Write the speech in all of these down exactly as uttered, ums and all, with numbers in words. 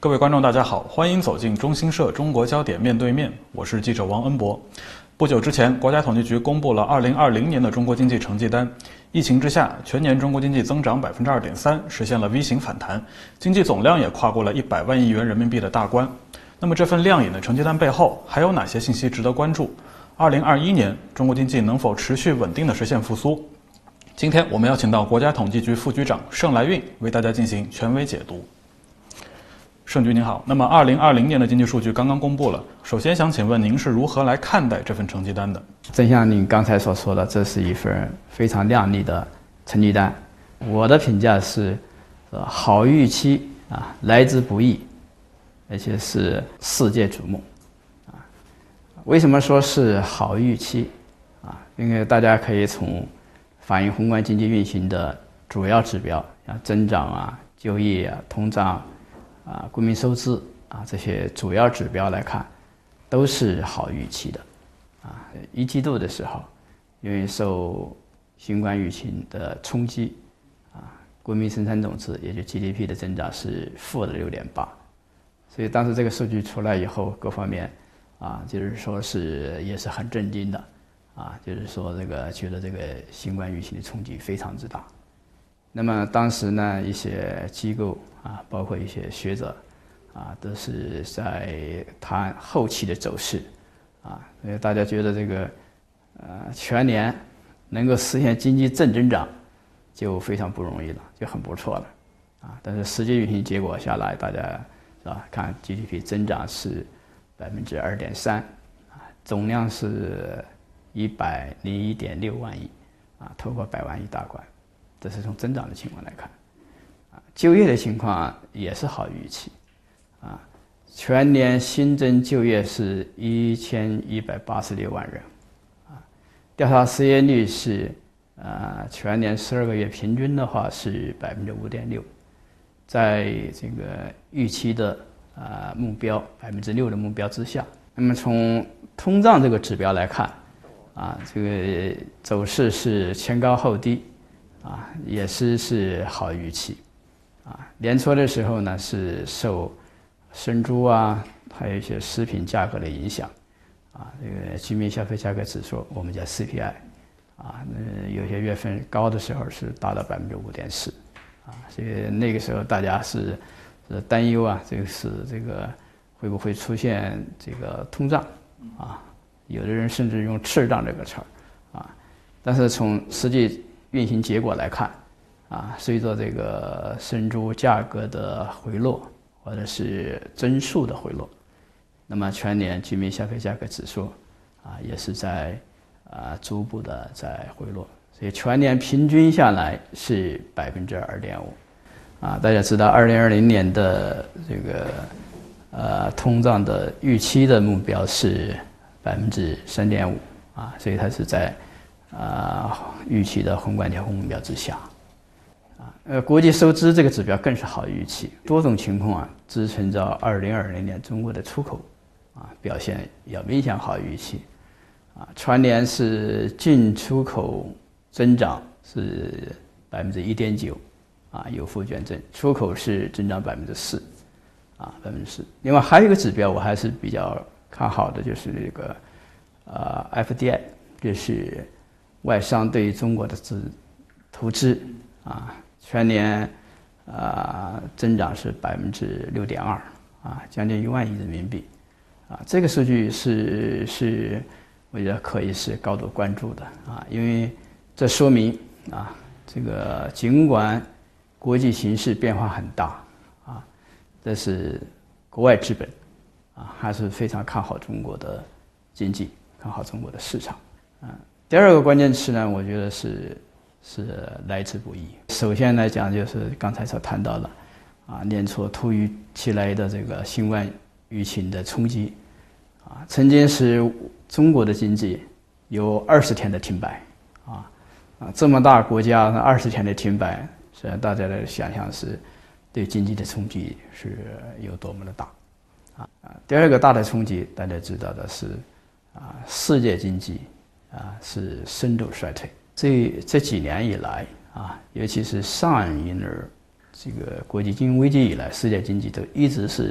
各位观众，大家好，欢迎走进中新社中国焦点面对面，我是记者王恩博。不久之前，国家统计局公布了二零二零年的中国经济成绩单。疫情之下，全年中国经济增长百分之二点三，实现了 V 型反弹，经济总量也跨过了一百万亿元人民币的大关。那么，这份亮眼的成绩单背后，还有哪些信息值得关注？二零二一年，中国经济能否持续稳定地实现复苏？今天我们邀请到国家统计局副局长盛来运为大家进行权威解读。盛局您好，那么二零二零年的经济数据刚刚公布了，首先想请问您是如何来看待这份成绩单的？ 正像您刚才所说的，这是一份非常亮丽的成绩单。我的评价是，呃，好预期啊，来之不易，而且是世界瞩目啊。为什么说是好预期啊？因为大家可以从反映宏观经济运行的主要指标，像增长啊、就业啊、通胀啊、国民收支啊这些主要指标来看，都是好预期的。啊，一季度的时候，因为受新冠疫情的冲击，啊，国民生产总值也就 G D P 的增长是负的六点八，所以当时这个数据出来以后，各方面啊，就是说是也是很震惊的，啊，就是说这个觉得这个新冠疫情的冲击非常之大。那么当时呢，一些机构啊，包括一些学者啊，都是在谈后期的走势啊，所以大家觉得这个呃全年能够实现经济正增长就非常不容易了，就很不错了啊。但是实际运行结果下来，大家是吧？看 G D P 增长是百分之二点三啊，总量是一百零一点六万亿啊，突破百万亿大关。这是从增长的情况来看，啊，就业的情况也是好预期，啊，全年新增就业是一千一百八十六万人，啊，调查失业率是，呃，全年十二个月平均的话是百分之五点六，在这个预期的呃目标百分之六的目标之下。那么从通胀这个指标来看，啊，这个走势是前高后低。啊，也是是好预期，啊，年初的时候呢是受生猪啊，还有一些食品价格的影响，啊，这个居民消费价格指数，我们叫 C P I， 啊，那有些月份高的时候是达到百分之五点四，啊，所以那个时候大家是是担忧啊，这个是这个会不会出现这个通胀，啊，有的人甚至用赤胀这个词儿，啊，但是从实际运行结果来看，啊，随着这个生猪价格的回落，或者是增速的回落，那么全年居民消费价格指数，啊，也是在啊逐步的在回落，所以全年平均下来是百分之二点五，啊，大家知道二零二零年的这个呃通胀的预期的目标是百分之三点五，啊，所以它是在啊，预期的宏观调控目标之下，啊，呃，国际收支这个指标更是好预期，多种情况啊支撑着二零二零年中国的出口啊表现要明显好预期，啊，全年是进出口增长是百分之一点九，啊，有负卷增，出口是增长百分之四，啊，百分之四。另外还有一个指标我还是比较看好的，就是这个呃 F D I， 就是。外商对中国的资投资啊，全年啊增长是百分之六点二啊，将近一万亿人民币啊，这个数据是是我觉得可以是高度关注的啊，因为这说明啊，这个尽管国际形势变化很大啊，但是国外资本啊还是非常看好中国的经济，看好中国的市场啊。第二个关键词呢，我觉得是是来之不易。首先来讲，就是刚才所谈到的，啊，年初突如其来的这个新冠疫情的冲击，啊，曾经使中国的经济有二十天的停摆，啊啊，这么大国家二十天的停摆，实际上大家的想象是对经济的冲击是有多么的大，啊啊。第二个大的冲击，大家知道的是，啊，世界经济。啊，是深度衰退。这这几年以来啊，尤其是上一轮这个国际金融危机以来，世界经济都一直是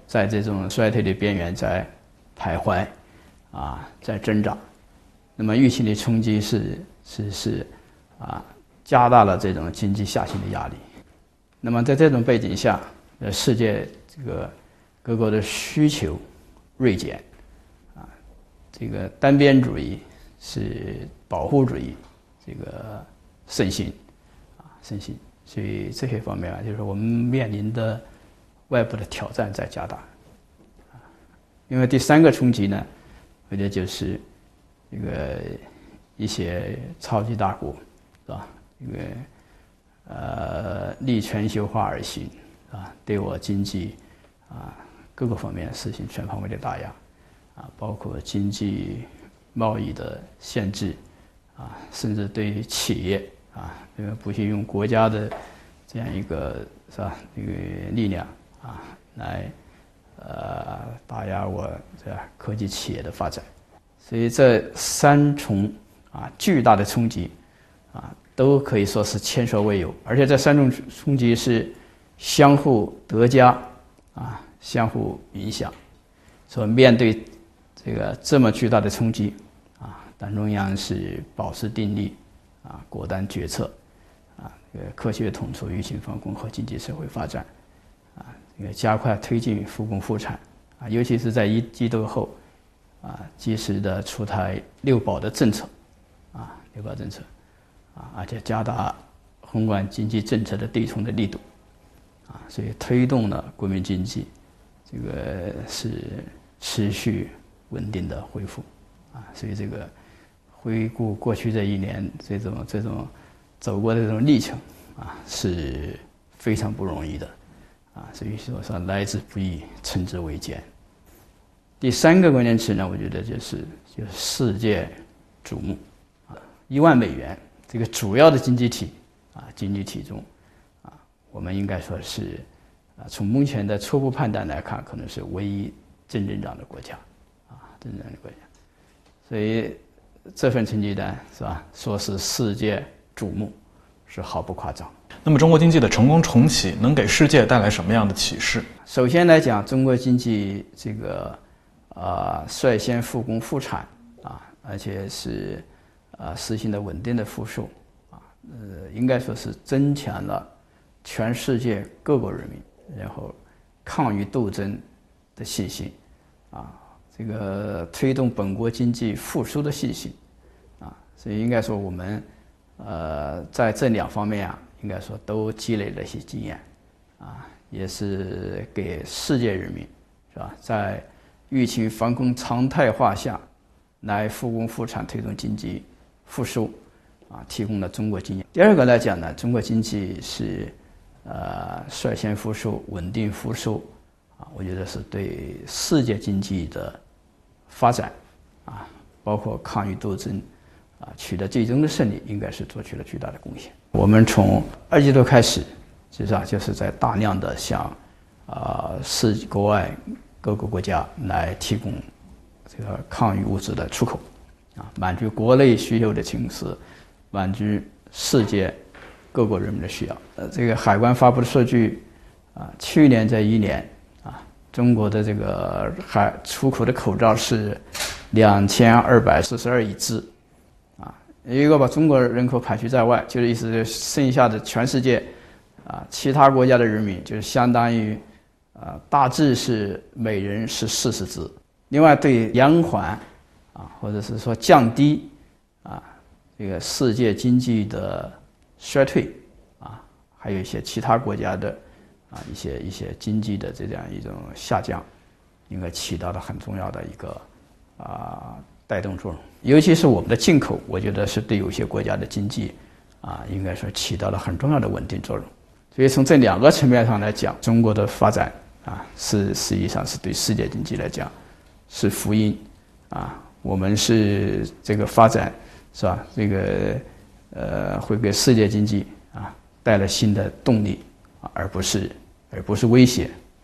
在这种衰退的边缘在徘徊，啊，在挣扎。那么疫情的冲击是是是啊，加大了这种经济下行的压力。那么在这种背景下，呃，世界这个各国的需求锐减，啊，这个单边主义是保护主义这个盛行，啊盛行。所以这些方面啊，就是我们面临的外部的挑战在加大。啊，因为第三个冲击呢，我觉得就是这个一些超级大国，是吧？这个呃逆全球化而行，啊，对我经济啊各个方面实行全方位的打压，啊，包括经济贸易的限制，啊，甚至对于企业啊，这个不惜用国家的这样一个是吧这个力量啊来呃打压我这科技企业的发展。所以这三重啊巨大的冲击啊都可以说是前所未有，而且这三重冲击是相互叠加啊相互影响。所以面对这个这么巨大的冲击啊，党中央是保持定力啊，果断决策啊，这个科学统筹疫情防控和经济社会发展啊，这个加快推进复工复产啊，尤其是在一季度后啊，及时的出台六保的政策啊，六保政策啊，而且加大宏观经济政策的对冲的力度啊，所以推动了国民经济这个是持续稳定的恢复啊，所以这个回顾过去这一年这种这种走过的这种历程啊，是非常不容易的啊，所以说说来之不易，称之为艰。第三个关键词呢，我觉得就是就是世界瞩目啊，一万美元这个主要的经济体啊经济体中啊，我们应该说是啊从目前的初步判断来看，可能是唯一正增长的国家啊，正增长的国家，所以这份成绩单是吧，说是世界瞩目，是毫不夸张。 那么中国经济的成功重启能给世界带来什么样的启示？ 首先来讲，中国经济这个呃率先复工复产啊，而且是呃实行的稳定的复苏啊，呃应该说是增强了全世界各国人民然后抗疫斗争的信心啊，这个推动本国经济复苏的信心啊，所以应该说我们呃在这两方面啊，应该说都积累了一些经验啊，也是给世界人民是吧，在疫情防控常态化下来复工复产推动经济复苏啊，提供了中国经验。第二个来讲呢，中国经济是呃率先复苏、稳定复苏啊，我觉得是对世界经济的发展啊，包括抗疫斗争啊，取得最终的胜利，应该是做出了巨大的贡献。我们从二季度开始，实际上就是在大量的向啊世国外各个国家来提供这个抗疫物资的出口，啊，满足国内需求的同时，满足世界各国人民的需要。呃，这个海关发布的数据，啊，去年这一年啊，中国的这个海出口的口罩是两千二百四十二亿只，啊，如果把中国人口排除在外，就是意思是剩下的全世界啊其他国家的人民，就是相当于啊大致是每人是四十只。另外，对延缓啊，或者是说降低啊这个世界经济的衰退啊，还有一些其他国家的啊一些一些经济的这样一种下降，应该起到了很重要的一个啊带动作用。尤其是我们的进口，我觉得是对有些国家的经济啊，应该说起到了很重要的稳定作用。所以从这两个层面上来讲，中国的发展啊，是实际上是对世界经济来讲是福音啊。我们是这个发展是吧？这个呃，会给世界经济啊带来新的动力啊，而不是而不是威胁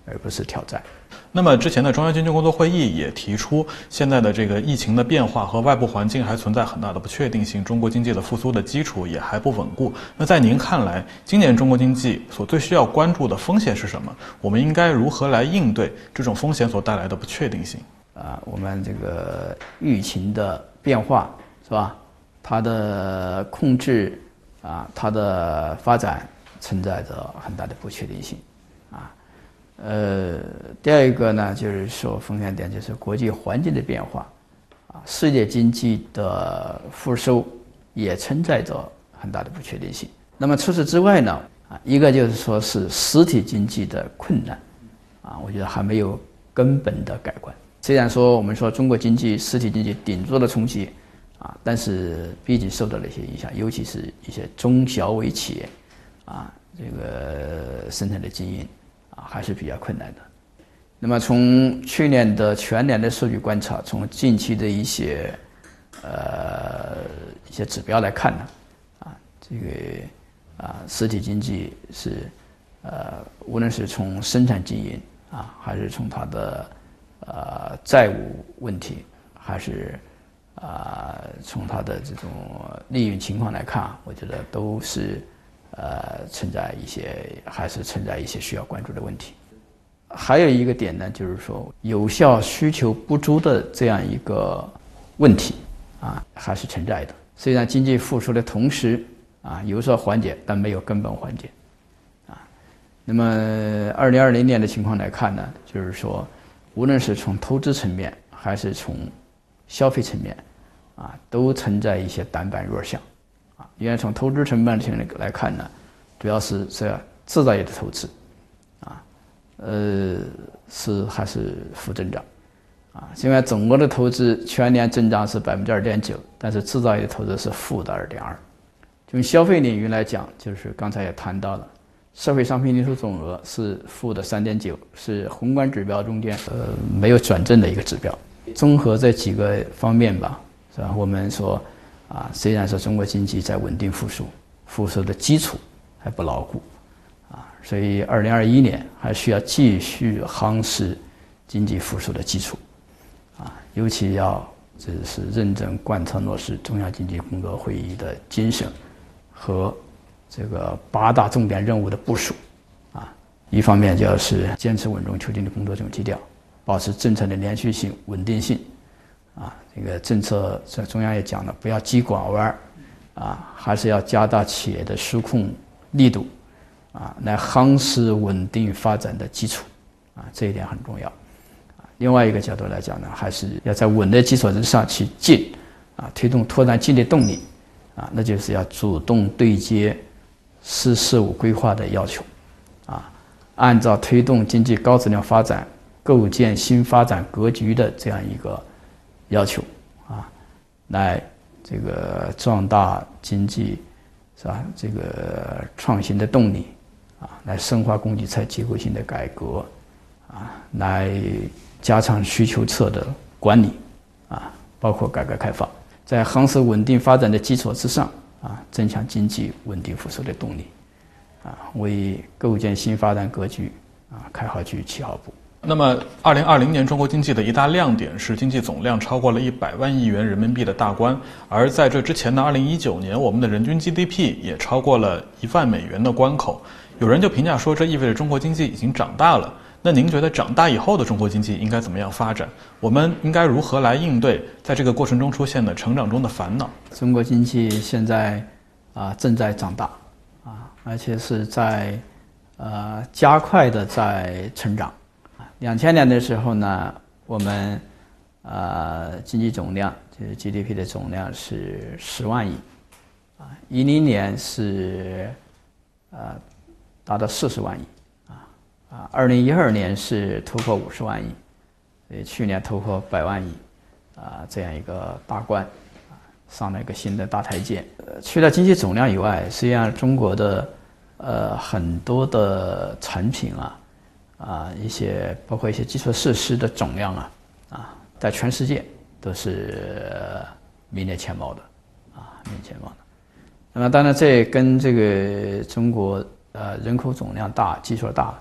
而不是挑战。 那么之前的中央经济工作会议也提出，现在的这个疫情的变化和外部环境还存在很大的不确定性，中国经济的复苏的基础也还不稳固。那在您看来，今年中国经济所最需要关注的风险是什么？我们应该如何来应对这种风险所带来的不确定性？ 啊，我们这个疫情的变化是吧？它的控制啊，它的发展存在着很大的不确定性啊。呃，第二一个呢，就是说风险点就是国际环境的变化，啊，世界经济的复苏也存在着很大的不确定性。那么除此之外呢，啊，一个就是说是实体经济的困难，啊，我觉得还没有根本的改观。虽然说我们说中国经济实体经济顶住了冲击，啊，但是毕竟受到了一些影响，尤其是一些中小微企业，啊，这个生产的经营。啊，还是比较困难的。那么从去年的全年的数据观察，从近期的一些呃一些指标来看呢，啊，这个啊实体经济是呃无论是从生产经营啊，还是从它的呃债务问题，还是啊从它的这种利润情况来看，我觉得都是。呃，存在一些还是存在一些需要关注的问题。还有一个点呢，就是说有效需求不足的这样一个问题啊，还是存在的。虽然经济复苏的同时啊有所缓解，但没有根本缓解啊。那么二零二零年的情况来看呢，就是说无论是从投资层面还是从消费层面啊，都存在一些短板弱项。因为从投资成本来看呢，主要是这制造业的投资，啊，呃，是还是负增长，啊，现在总国的投资全年增长是百分之二点九，但是制造业的投资是负的二点二。从消费领域来讲，就是刚才也谈到了，社会商品零售总额是负的三点九，是宏观指标中间呃没有转正的一个指标。综合这几个方面吧，是吧？我们说。啊，虽然说中国经济在稳定复苏，复苏的基础还不牢固，啊，所以二零二一年还需要继续夯实经济复苏的基础，啊，尤其要这是认真贯彻落实中央经济工作会议的精神和这个八大重点任务的部署，啊，一方面就是坚持稳中求进的工作这种基调，保持政策的连续性、稳定性。啊，这个政策在中央也讲了，不要急拐弯，啊，还是要加大企业的纾控力度，啊，来夯实稳定发展的基础，啊，这一点很重要。啊，另外一个角度来讲呢，还是要在稳的基础之上去进，啊，推动拓展经济动力，啊，那就是要主动对接“十四五”规划的要求，啊，按照推动经济高质量发展、构建新发展格局的这样一个。要求啊，来这个壮大经济，是吧？这个创新的动力啊，来深化供给侧结构性的改革啊，来加强需求侧的管理啊，包括改革开放，在夯实稳定发展的基础之上啊，增强经济稳定复苏的动力啊，为构建新发展格局啊开好局、起好步。 那么，二零二零年中国经济的一大亮点是经济总量超过了一百万亿元人民币的大关，而在这之前的二零一九年，我们的人均 G D P 也超过了一万美元的关口。有人就评价说，这意味着中国经济已经长大了。那您觉得长大以后的中国经济应该怎么样发展？我们应该如何来应对在这个过程中出现的成长中的烦恼？ 中国经济现在啊正在长大啊，而且是在呃加快的在成长。两千年的时候呢，我们呃经济总量就是 G D P 的总量是十万亿，啊，一零年是呃达到四十万亿，啊啊，二零一二年是突破五十万亿，所以去年突破百万亿，啊这样一个大关，啊上了一个新的大台阶。呃，除了经济总量以外，实际上中国的呃很多的产品啊。啊，一些包括一些基础设施的总量啊，啊，在全世界都是名列前茅的，啊，名列前茅的。那么当然，这跟这个中国呃人口总量大、基数大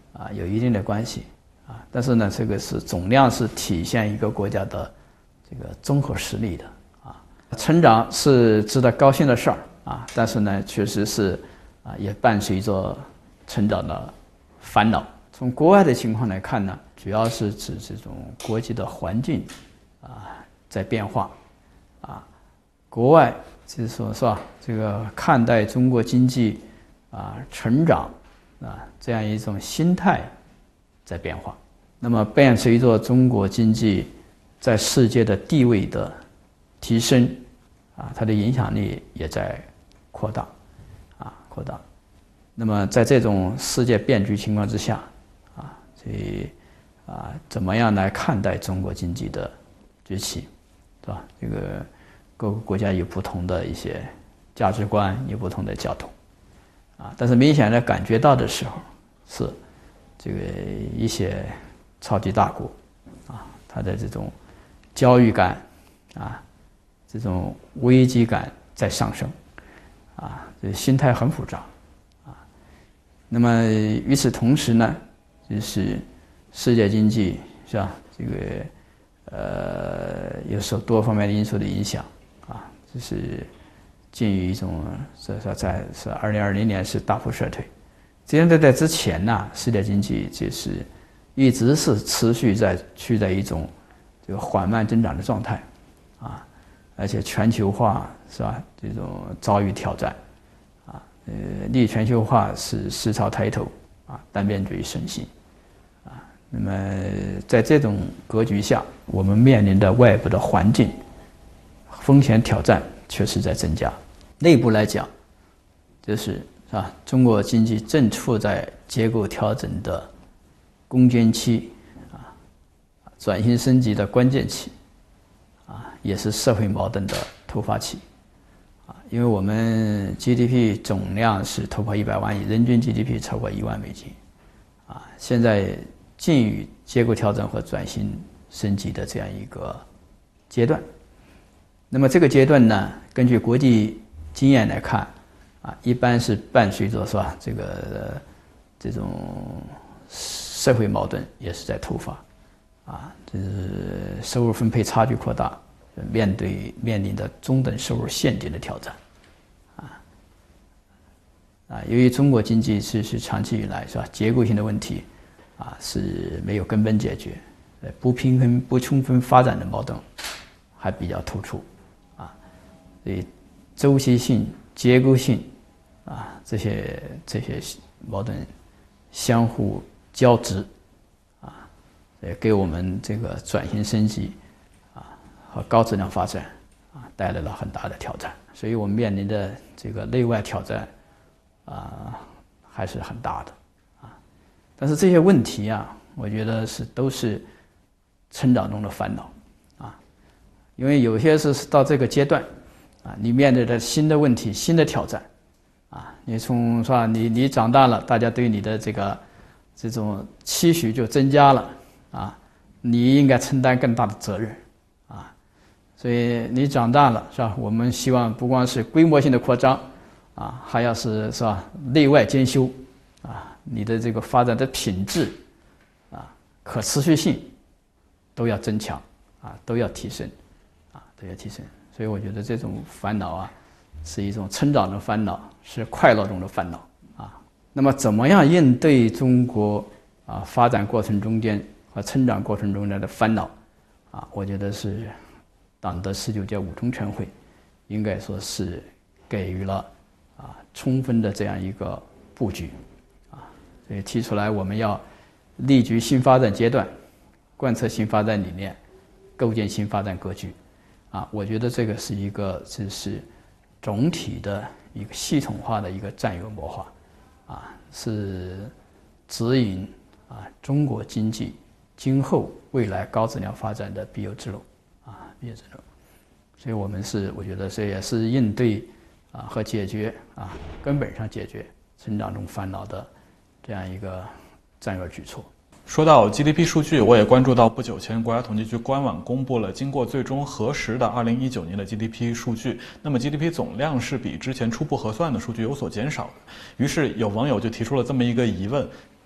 啊有一定的关系啊。但是呢，这个是总量是体现一个国家的这个综合实力的啊。成长是值得高兴的事儿啊，但是呢，确实是啊也伴随着成长的烦恼。从国外的情况来看呢，主要是指这种国际的环境啊在变化啊，国外就是说是吧，这个看待中国经济啊成长啊这样一种心态在变化。那么伴随着中国经济在世界的地位的提升啊，它的影响力也在扩大啊扩大。那么在这种世界变局情况之下啊，所以啊怎么样来看待中国经济的崛起，是吧？这个各个国家有不同的一些价值观，有不同的角度啊，但是明显的感觉到的时候是这个一些超级大国啊，它的这种焦虑感啊，这种危机感在上升啊，这心态很复杂啊。那么与此同时呢，就是世界经济是吧？这个呃，有受多方面的因素的影响啊，就是近于一种是说在是二零二零年是大幅衰退。这样的在之前呢，世界经济就是一直是持续在处在一种这个缓慢增长的状态啊，而且全球化是吧？这种遭遇挑战啊，呃，逆全球化是势潮抬头啊，单边主义盛行啊。那么在这种格局下，我们面临的外部的环境风险挑战确实在增加。内部来讲，就是是吧？中国经济正处在结构调整的攻坚期啊，转型升级的关键期啊，也是社会矛盾的突发期啊。因为我们 G D P 总量是突破一百万亿，人均 G D P 超过一万美金啊，现在进入结构调整和转型升级的这样一个阶段。那么这个阶段呢，根据国际经验来看啊，一般是伴随着是吧，这个、呃、这种社会矛盾也是在突发啊，这是收入分配差距扩大，面对面临的中等收入陷阱的挑战啊啊，由于中国经济是是长期以来是吧，结构性的问题啊是没有根本解决，不平衡不充分发展的矛盾还比较突出啊，所以周期性、结构性啊这些这些矛盾相互交织啊，也给我们这个转型升级啊和高质量发展啊带来了很大的挑战，所以我们面临的这个内外挑战啊还是很大的啊。但是这些问题啊，我觉得是都是成长中的烦恼啊，因为有些是到这个阶段啊，你面对的新的问题、新的挑战啊，你从是吧，你你长大了，大家对你的这个这种期许就增加了啊，你应该承担更大的责任啊，所以你长大了是吧？我们希望不光是规模性的扩张啊，还要是是吧内外兼修啊，你的这个发展的品质啊、可持续性都要增强啊，都要提升啊，都要提升。所以我觉得这种烦恼啊，是一种成长的烦恼，是快乐中的烦恼啊。那么怎么样应对中国啊发展过程中间和成长过程中间的烦恼啊？我觉得是党的十九届五中全会应该说是给予了啊充分的这样一个布局啊，所以提出来我们要立足新发展阶段，贯彻新发展理念，构建新发展格局啊。我觉得这个是一个这是总体的一个系统化的一个战略谋划啊，是指引啊中国经济今后未来高质量发展的必由之路啊，必由之路。所以我们是我觉得这也是应对啊和解决啊根本上解决成长中烦恼的这样一个战略举措。 说到 G D P 数据，我也关注到不久前国家统计局官网公布了经过最终核实的二零一九年的 G D P 数据，那么 G D P 总量是比之前初步核算的数据有所减少的。于是有网友就提出了这么一个疑问，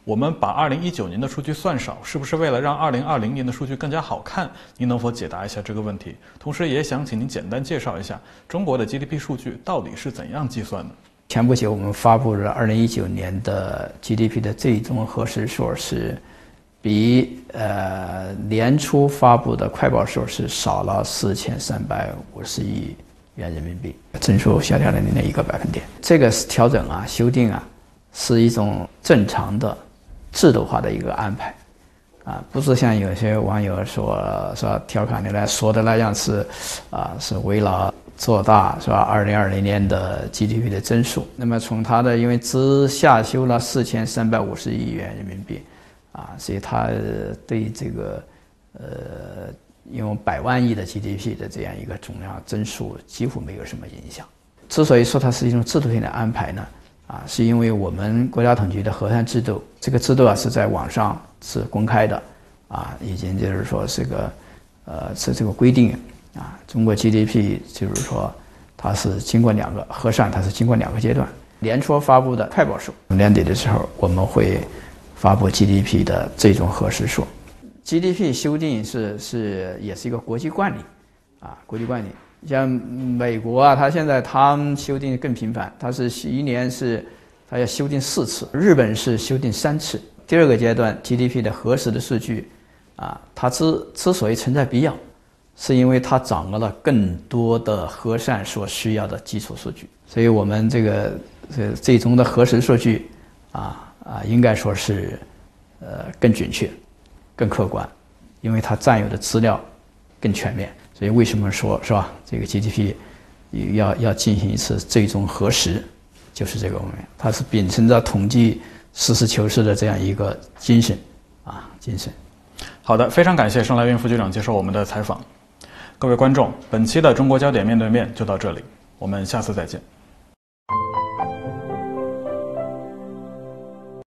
我们把二零一九年的数据算少，是不是为了让二零二零年的数据更加好看？您能否解答一下这个问题？同时也想请您简单介绍一下中国的 G D P 数据到底是怎样计算的？ 前不久我们发布了二零一九年的 G D P 的最终核实数是比呃年初发布的快报数是少了四千三百五十亿元人民币，增速下降了零点一个百分点。这个调整啊、修订啊，是一种正常的制度化的一个安排，啊，不是像有些网友说说调侃的来说的那样是，啊，是为了做大是吧？二零二零年的 G D P 的增速。那么从它的因为只下修了四千三百五十亿元人民币，啊，所以它对这个呃用百万亿的 G D P 的这样一个总量增速几乎没有什么影响。之所以说它是一种制度性的安排呢？啊，是因为我们国家统计局的核算制度，这个制度啊是在网上是公开的，啊，已经就是说这个，呃，是这个规定啊。中国 G D P 就是说它是经过两个核算，它是经过两个阶段。年初发布的快报数，年底的时候我们会发布 G D P 的最终核实数。G D P 修订是是也是一个国际惯例，啊，国际惯例。像美国啊，它现在它修订更频繁，它是一年是它要修订四次，日本是修订三次。第二个阶段 G D P 的核实的数据，啊，它之之所以存在必要，是因为它掌握了更多的核算所需要的基础数据，所以我们这个这最终的核实数据，啊啊，应该说是呃更准确、更客观，因为它占有的资料更全面。所以为什么说是吧？这个 G D P 要要进行一次最终核实，就是这个方面，它是秉承着统计实事求是的这样一个精神啊精神。 好的，非常感谢盛来运副局长接受我们的采访。各位观众，本期的中国焦点面对面就到这里，我们下次再见。